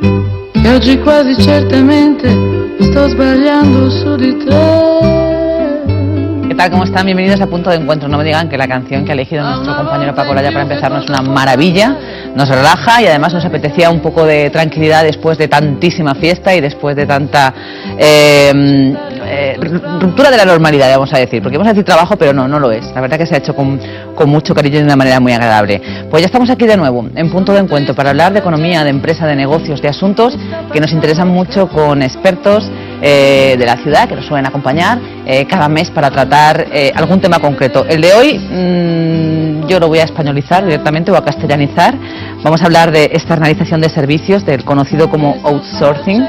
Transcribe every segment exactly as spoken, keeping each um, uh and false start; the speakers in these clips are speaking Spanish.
che oggi quasi certamente sto sbagliando su di te. ¿Qué tal? ¿Cómo están? Bienvenidos a Punto de Encuentro. No me digan que la canción que ha elegido nuestro compañero Paco Olaya para empezar no es una maravilla, nos relaja y además nos apetecía un poco de tranquilidad después de tantísima fiesta y después de tanta eh, eh, ruptura de la normalidad, vamos a decir, porque vamos a decir trabajo, pero no, no lo es. La verdad que se ha hecho con, con mucho cariño y de una manera muy agradable. Pues ya estamos aquí de nuevo, en Punto de Encuentro, para hablar de economía, de empresa, de negocios, de asuntos que nos interesan mucho, con expertos eh, de la ciudad que nos suelen acompañar eh, cada mes para tratar eh, algún tema concreto. El de hoy mmm, yo lo voy a españolizar directamente o a castellanizar. Vamos a hablar de externalización de servicios, del conocido como outsourcing.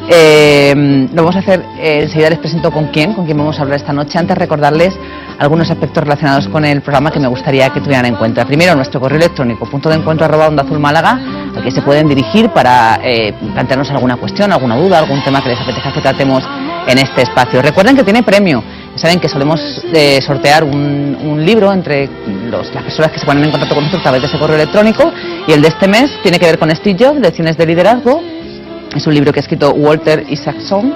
Eh, lo vamos a hacer, eh, enseguida les presento con quién, con quién vamos a hablar esta noche. Antes recordarles algunos aspectos relacionados con el programa que me gustaría que tuvieran en cuenta. Primero, nuestro correo electrónico, punto de encuentro arroba onda azul málaga, al que se pueden dirigir para eh, plantearnos alguna cuestión, alguna duda, algún tema que les apetezca que tratemos en este espacio. Recuerden que tiene premio. Saben que solemos eh, sortear un, un libro entre los, las personas que se ponen en contacto con nosotros a través de ese correo electrónico, y el de este mes tiene que ver con Steve Jobs, Lecciones de Liderazgo. Es un libro que ha escrito Walter Isaacson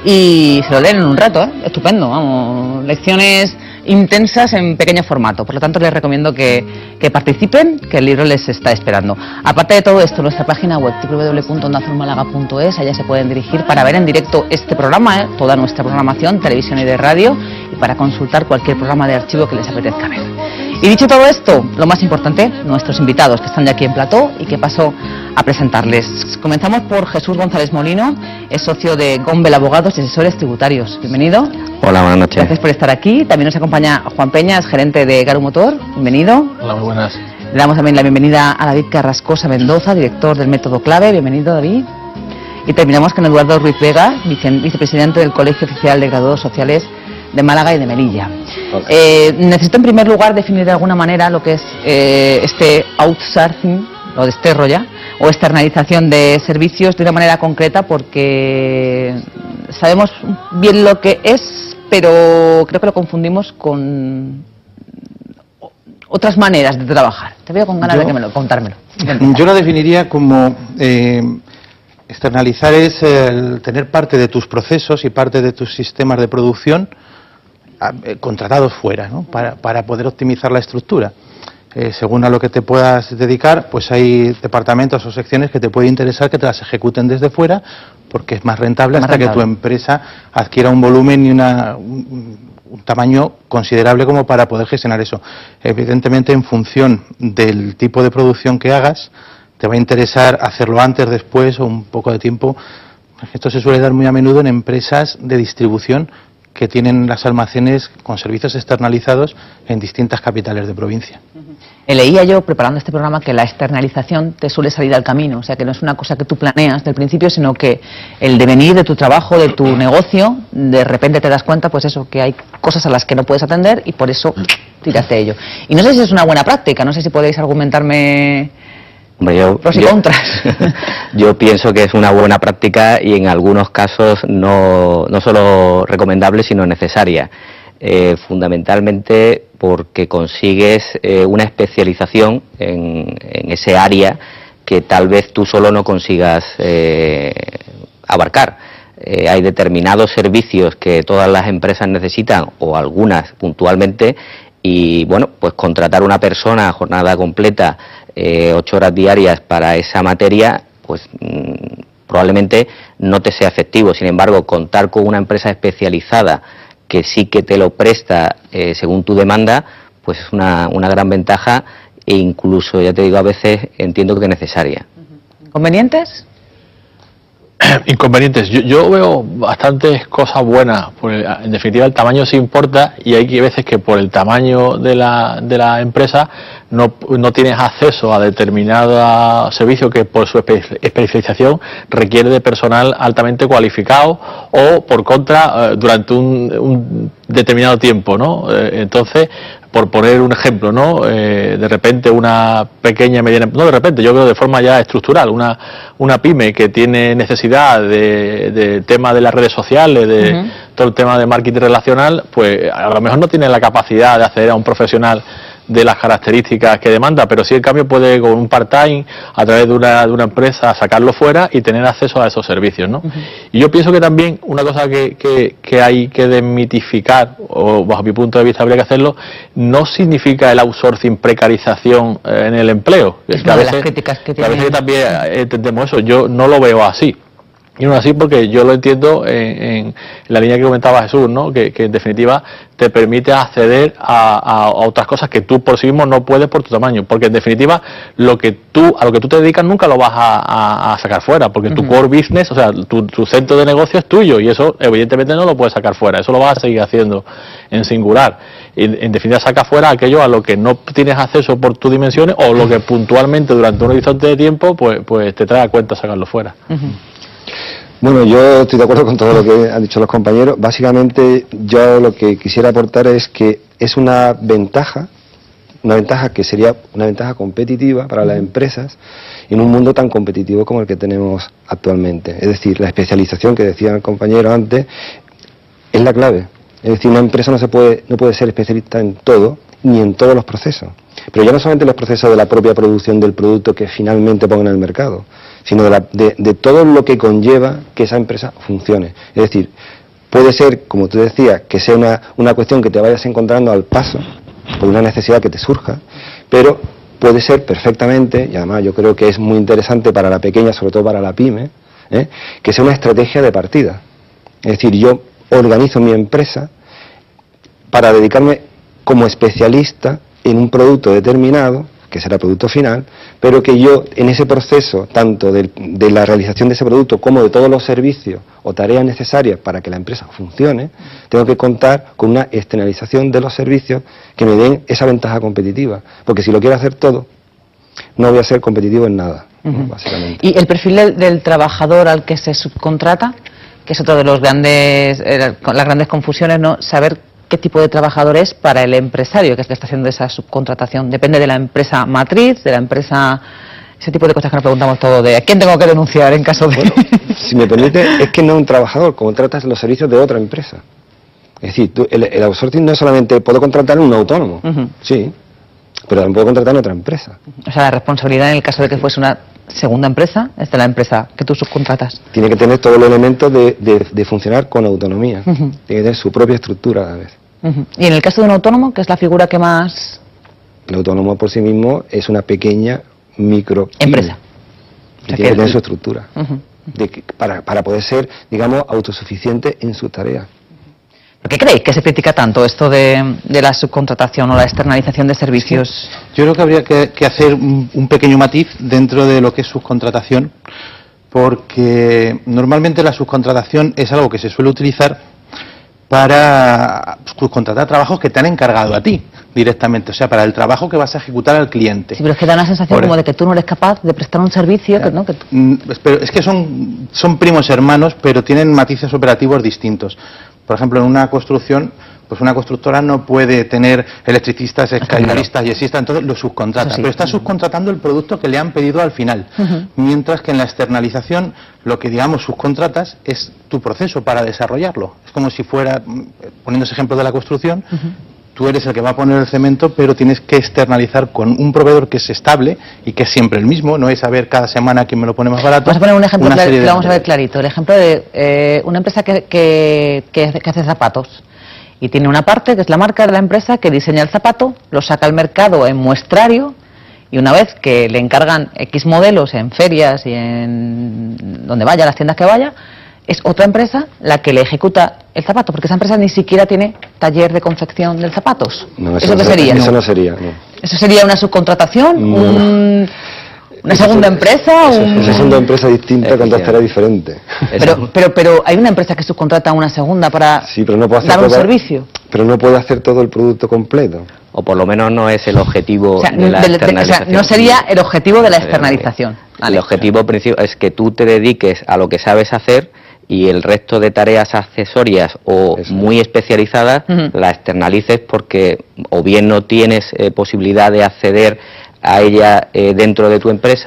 y se lo leen en un rato, ¿eh? Estupendo, vamos, lecciones intensas en pequeño formato. Por lo tanto, les recomiendo que, que participen, que el libro les está esperando. Aparte de todo esto, nuestra página web doble u doble u doble u punto onda azul málaga punto es, allá se pueden dirigir para ver en directo este programa, ¿eh? Toda nuestra programación, televisión y de radio, y para consultar cualquier programa de archivo que les apetezca ver. Y dicho todo esto, lo más importante, nuestros invitados que están ya aquí en plató y que paso a presentarles. Comenzamos por Jesús González Molino, es socio de Gombel Abogados y Asesores Tributarios. Bienvenido. Hola, buenas noches. Gracias por estar aquí. También nos acompaña Juan Peña, es gerente de Garu Motor. Bienvenido. Hola, muy buenas. Le damos también la bienvenida a David Carrascosa Mendoza, director del Método Clave. Bienvenido, David. Y terminamos con Eduardo Ruiz Vega, vice vicepresidente del Colegio Oficial de Graduados Sociales de Málaga y de Melilla. Okay. Eh, necesito en primer lugar definir de alguna manera lo que es eh, este outsourcing, o desterro ya, o externalización de servicios de una manera concreta, porque sabemos bien lo que es, pero creo que lo confundimos con otras maneras de trabajar. Te veo con ganas yo, de que me lo, contármelo. Yo lo definiría como eh, externalizar es el tener parte de tus procesos y parte de tus sistemas de producción eh, contratados fuera, ¿no? para, para poder optimizar la estructura. Eh, según a lo que te puedas dedicar, pues hay departamentos o secciones que te puede interesar que te las ejecuten desde fuera, porque es más rentable más hasta rentable. que tu empresa adquiera un volumen y una, un, un tamaño considerable como para poder gestionar eso. Evidentemente, en función del tipo de producción que hagas, te va a interesar hacerlo antes, después o un poco de tiempo. Esto se suele dar muy a menudo en empresas de distribución que tienen las almacenes con servicios externalizados en distintas capitales de provincia. Uh-huh. Leía yo, preparando este programa, que la externalización te suele salir al camino, o sea, que no es una cosa que tú planeas del principio, sino que el devenir de tu trabajo, de tu negocio, de repente te das cuenta, pues eso, que hay cosas a las que no puedes atender y por eso tiras de ello. Y no sé si es una buena práctica, no sé si podéis argumentarme Hombre, yo, pros y yo, contras. Yo pienso que es una buena práctica y en algunos casos no, no solo recomendable, sino necesaria. Eh, fundamentalmente porque consigues eh, una especialización en, en ese área que tal vez tú solo no consigas eh, abarcar. Eh, hay determinados servicios que todas las empresas necesitan, o algunas puntualmente, y bueno, pues contratar una persona a jornada completa, eh, ocho horas diarias para esa materia, pues mmm, probablemente no te sea efectivo. Sin embargo, contar con una empresa especializada que sí que te lo presta eh, según tu demanda, pues es una, una gran ventaja, e incluso, ya te digo, a veces entiendo que es necesaria. ¿Inconvenientes? Inconvenientes. Yo, yo veo bastantes cosas buenas. Por el, en definitiva, el tamaño sí importa, y hay veces que por el tamaño de la, de la empresa no, no tienes acceso a determinado servicio que por su espe especialización requiere de personal altamente cualificado, o por contra eh, durante un, un determinado tiempo, ¿no? Eh, entonces, por poner un ejemplo, ¿no? Eh, de repente una pequeña, mediana, no de repente, yo creo de forma ya estructural, una, una pyme que tiene necesidad de, de tema de las redes sociales, de uh-huh. todo el tema de marketing relacional, pues a lo mejor no tiene la capacidad de acceder a un profesional de las características que demanda, pero sí en cambio puede con un part-time a través de una, de una empresa sacarlo fuera y tener acceso a esos servicios, ¿no? Uh-huh. Y yo pienso que también una cosa que, que, que hay que desmitificar, o bajo mi punto de vista habría que hacerlo, no significa el outsourcing, precarización eh, en el empleo. Es que a una de veces, las críticas que que a veces tiene. también entendemos eso, yo no lo veo así. Y no así porque yo lo entiendo en, en la línea que comentaba Jesús, ¿no? Que, que en definitiva te permite acceder a, a, a otras cosas que tú por sí mismo no puedes por tu tamaño, porque en definitiva lo que tú a lo que tú te dedicas nunca lo vas a, a, a sacar fuera, porque uh-huh. tu core business, o sea, tu, tu centro de negocio es tuyo y eso evidentemente no lo puedes sacar fuera, eso lo vas a seguir haciendo en singular. Y, en definitiva saca fuera aquello a lo que no tienes acceso por tus dimensiones o lo que puntualmente durante un horizonte de tiempo pues, pues te trae a cuenta sacarlo fuera. Uh-huh. Bueno, yo estoy de acuerdo con todo lo que han dicho los compañeros. Básicamente, yo lo que quisiera aportar es que es una ventaja, una ventaja que sería una ventaja competitiva para las empresas en un mundo tan competitivo como el que tenemos actualmente. Es decir, la especialización que decía el compañero antes es la clave. Es decir, una empresa no se puede, no puede ser especialista en todo, ni en todos los procesos. Pero ya no solamente los procesos de la propia producción del producto que finalmente pongan en el mercado, sino de, la, de, de todo lo que conlleva que esa empresa funcione. Es decir, puede ser, como tú decías, que sea una, una cuestión que te vayas encontrando al paso, por una necesidad que te surja, pero puede ser perfectamente, y además yo creo que es muy interesante para la pequeña, sobre todo para la pyme, ¿eh? que sea una estrategia de partida. Es decir, yo organizo mi empresa para dedicarme como especialista en un producto determinado, que será producto final, pero que yo en ese proceso, tanto de, de la realización de ese producto como de todos los servicios o tareas necesarias para que la empresa funcione, tengo que contar con una externalización de los servicios que me den esa ventaja competitiva, porque si lo quiero hacer todo, no voy a ser competitivo en nada, uh-huh. ¿no? Básicamente. ¿Y el perfil del, del trabajador al que se subcontrata? Que es otro de los grandes, eh, las grandes confusiones, ¿no? Saber qué tipo de trabajador es para el empresario que está haciendo esa subcontratación. Depende de la empresa matriz, de la empresa, ese tipo de cosas que nos preguntamos todos, de ¿a quién tengo que denunciar en caso de...? Bueno, si me permite, es que no es un trabajador, contratas los servicios de otra empresa. Es decir, tú, el, el outsourcing no es solamente, puedo contratar en un autónomo, uh-huh. sí, pero también puedo contratar en otra empresa. O sea, la responsabilidad en el caso de que fuese una segunda empresa es de la empresa que tú subcontratas. Tiene que tener todos los elementos de, de, de funcionar con autonomía, uh-huh. tiene que tener su propia estructura a la vez. Uh-huh. Y en el caso de un autónomo, ¿qué es la figura que más...? El autónomo por sí mismo es una pequeña micro empresa. Que o sea, tiene que tener su estructura uh-huh. de que, para, para poder ser, digamos, autosuficiente en sus tareas. ¿Por qué creéis que se critica tanto esto de, de la subcontratación o la externalización de servicios? Sí. Yo creo que habría que, que hacer un, un pequeño matiz dentro de lo que es subcontratación, porque normalmente la subcontratación es algo que se suele utilizar para subcontratar trabajos que te han encargado a ti directamente, o sea, para el trabajo que vas a ejecutar al cliente. Sí, pero es que da una sensación Por como de que tú no eres capaz de prestar un servicio. Claro. Que, ¿no? que tú... Pero es que son, son primos hermanos, pero tienen matices operativos distintos. Por ejemplo, en una construcción, pues una constructora no puede tener electricistas, escalaristas y existas, entonces lo subcontrata. Sí. Pero está subcontratando el producto que le han pedido al final. Uh-huh. Mientras que en la externalización, lo que digamos subcontratas es tu proceso para desarrollarlo. Es como si fuera, poniéndose ejemplo de la construcción, uh-huh. tú eres el que va a poner el cemento, pero tienes que externalizar con un proveedor que es estable y que es siempre el mismo, no es saber cada semana quién me lo pone más barato. Vamos a poner un ejemplo clar, que lo vamos a ver clarito. El ejemplo de eh, una empresa que, que, que, que hace zapatos. Y tiene una parte, que es la marca de la empresa, que diseña el zapato, lo saca al mercado en muestrario, y una vez que le encargan X modelos en ferias y en donde vaya, las tiendas que vaya, es otra empresa la que le ejecuta el zapato, porque esa empresa ni siquiera tiene taller de confección de zapatos. No, ¿Eso qué sería? Eso no, no sería, no. ¿Eso sería una subcontratación? No. Un... ¿Una eso segunda es, empresa? Eso, un... eso es una empresa distinta con dos tareas diferentes. Pero, pero, pero hay una empresa que subcontrata a una segunda para sí, pero no puede hacer dar un todo, servicio. Pero no puede hacer todo el producto completo. O por lo menos no es el objetivo o sea, de la de, externalización. O sea, no sería el objetivo de la externalización. Vale. El objetivo principal es que tú te dediques a lo que sabes hacer y el resto de tareas accesorias o Eso. muy especializadas uh-huh. la externalices porque o bien no tienes eh, posibilidad de acceder a ella eh, dentro de tu empresa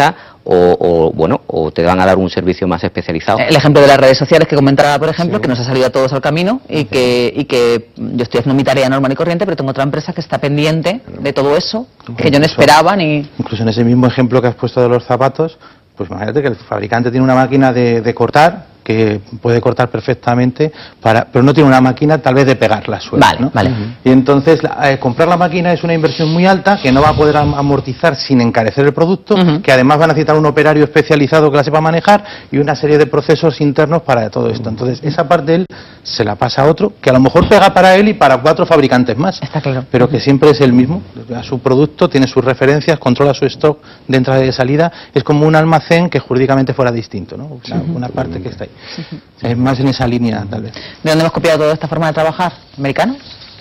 o, o bueno, o te van a dar un servicio más especializado. El ejemplo de las redes sociales que comentaba, por ejemplo, sí, que nos ha salido a todos al camino y sí, que, y que yo estoy haciendo mi tarea normal y corriente, pero tengo otra empresa que está pendiente de todo eso, que yo no esperaba ni... Incluso en ese mismo ejemplo que has puesto de los zapatos, pues imagínate que el fabricante tiene una máquina de, de cortar, que puede cortar perfectamente, para, pero no tiene una máquina tal vez de pegar la suela, vale, ¿no? Vale. Y entonces eh, comprar la máquina es una inversión muy alta que no va a poder amortizar sin encarecer el producto, uh-huh, que además van a necesitar un operario especializado que la sepa manejar y una serie de procesos internos para todo esto. Entonces esa parte él se la pasa a otro, que a lo mejor pega para él y para cuatro fabricantes más. Está claro. Pero que siempre es el mismo, a su producto, tiene sus referencias, controla su stock de entrada y de salida, es como un almacén que jurídicamente fuera distinto, ¿no? Una, uh-huh, una parte que está ahí. Uh-huh. Es más en esa línea, tal vez. ¿De dónde hemos copiado toda esta forma de trabajar? ¿Americanos?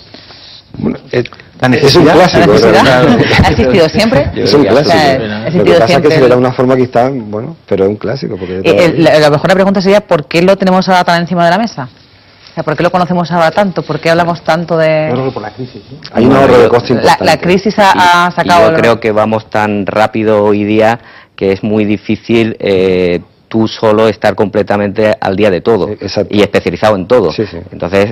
Bueno, es, es un clásico. ¿Ha existido siempre? Es un clásico. O sea, lo que pasa siempre. Es que se verá una forma que está, bueno, pero es un clásico. Porque el, la, la mejor pregunta sería, ¿por qué lo tenemos ahora tan encima de la mesa? O sea, ¿por qué lo conocemos ahora tanto? ¿Por qué hablamos tanto de...? Yo creo que por la crisis, ¿sí? Hay un ahorro de coste importante. La, la crisis ha, ha sacado... Y yo creo que vamos tan rápido hoy día que es muy difícil... Eh, tú solo estar completamente al día de todo. Exacto. Y especializado en todo. Sí, sí. Entonces,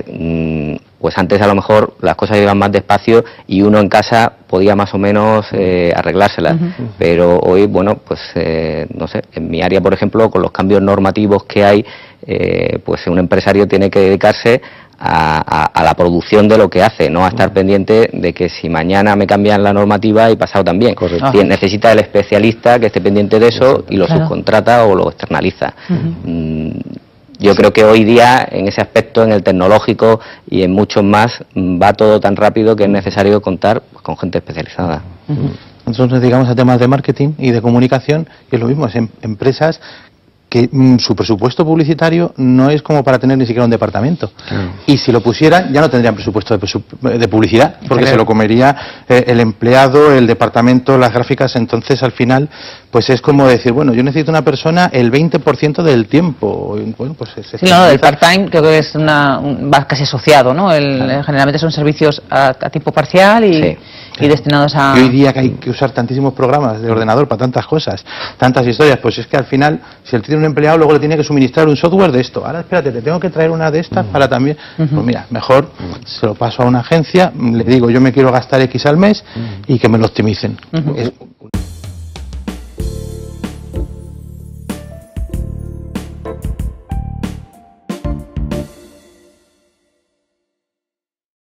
pues antes a lo mejor las cosas iban más despacio y uno en casa podía más o menos eh, arreglárselas. Uh-huh. Pero hoy, bueno, pues eh, no sé, en mi área, por ejemplo, con los cambios normativos que hay, eh, pues un empresario tiene que dedicarse A, a, a la producción de lo que hace, no a estar uh-huh, pendiente de que si mañana me cambian la normativa y pasado también. Correcto. Uh-huh. Necesita el especialista que esté pendiente de eso y lo claro, subcontrata o lo externaliza. Uh-huh. Mm, yo sí, creo que hoy día en ese aspecto, en el tecnológico y en muchos más, va todo tan rápido que es necesario contar pues, con gente especializada. Uh-huh. Nosotros nos dedicamos a temas de marketing y de comunicación y es lo mismo, es en, empresas que mm, su presupuesto publicitario no es como para tener ni siquiera un departamento. Claro. Y si lo pusieran, ya no tendrían presupuesto de, presu de publicidad, porque claro, se lo comería eh, el empleado, el departamento, las gráficas. Entonces, al final, pues es como decir, bueno, yo necesito una persona el veinte por ciento del tiempo. Bueno, pues es, sí, no, el part-time creo que es una, un, va casi asociado, ¿no? El, claro, generalmente son servicios a, a tiempo parcial y... Sí. Y destinados a... Y hoy día que hay que usar tantísimos programas de ordenador para tantas cosas, tantas historias, pues es que al final, si él tiene un empleado, luego le tiene que suministrar un software de esto. Ahora, espérate, te tengo que traer una de estas uh-huh, para también... Uh-huh. Pues mira, mejor se lo paso a una agencia, le digo, yo me quiero gastar X al mes uh-huh, y que me lo optimicen. Uh-huh. Es...